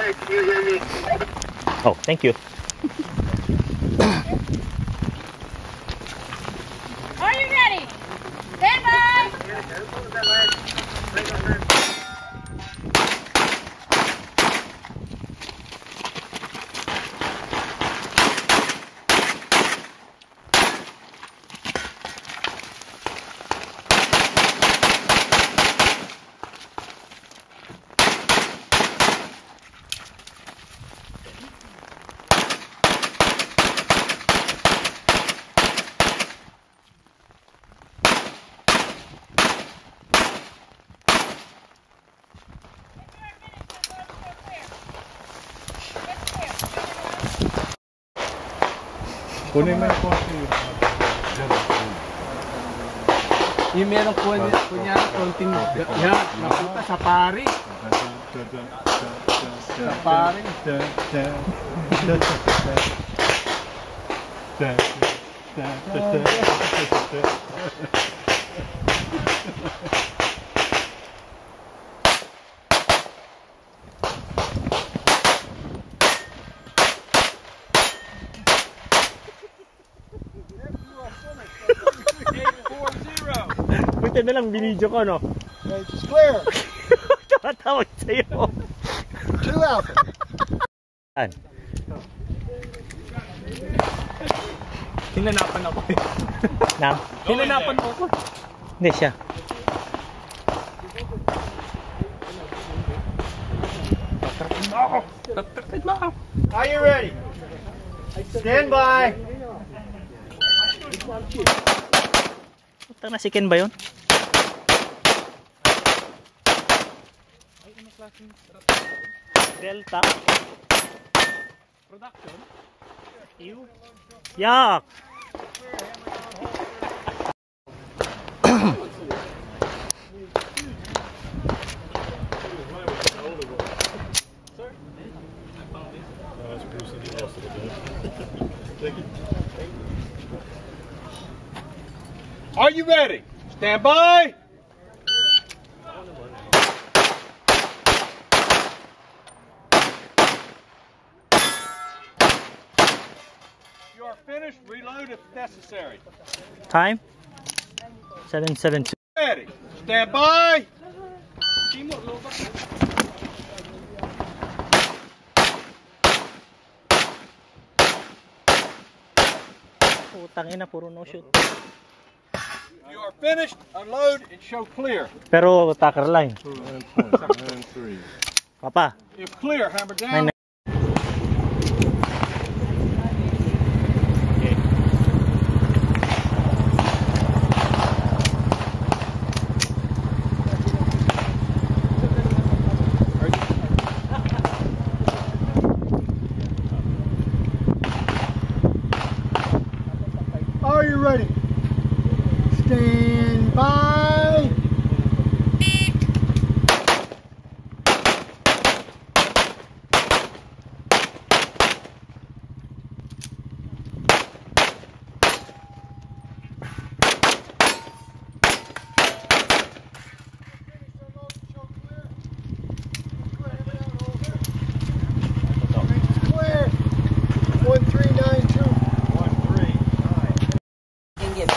Oh, thank you. Are you ready? Stand by! Kunin mo yung coffee. Yung meron po niya, konting yan, napunta sa pari. Sa pari. Buti na lang binidyo ko, no? It's clear. Tatawag sa'yo. 2 alpha. Hinanapan ako eh. Na? Hinanapan mo ako. Hindi siya. Are you ready? Stand by. Putang na, si Ken ba yun? Delta Production. Ew. Yak. Are you ready? Stand by. You are finished. Reload if necessary. Time 7:72. Ready? Stand by. Putang ina, puro no shoot. You are finished. Unload and show clear. Pero tacker line. Papa. If clear, hammer down. Are you ready? Stand by. Clear. 1392. 139.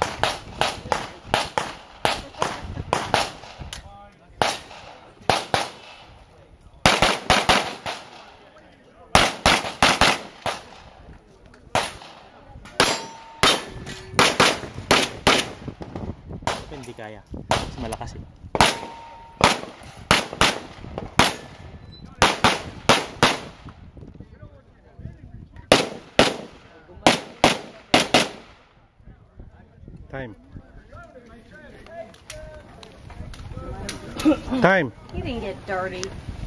Hindi kaya. Mas malakas eh. Time. Time. You didn't get dirty.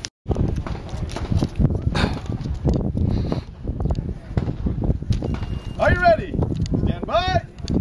Are you ready? Stand by.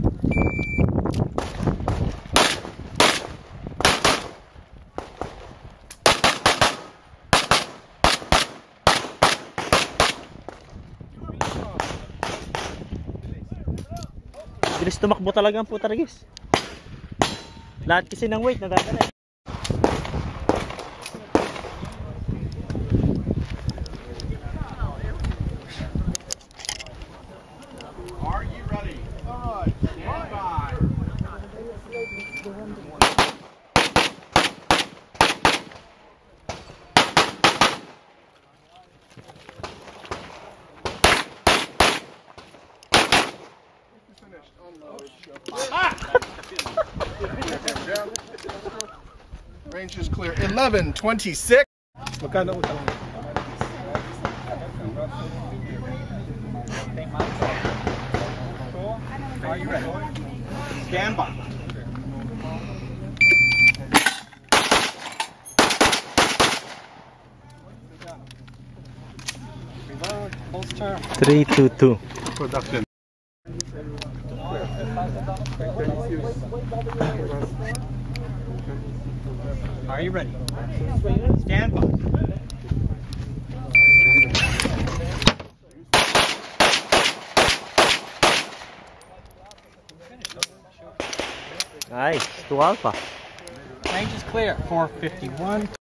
Bilis tumakbo talaga ang puta regis. Lahat kasi ng weight nadadala. Range is clear. 11:26. Magkano utang mo? Are you ready? Stand by. Holster. 322. Production. Are you ready? Stand by. Nice. 2 alpha. Range is clear. 451.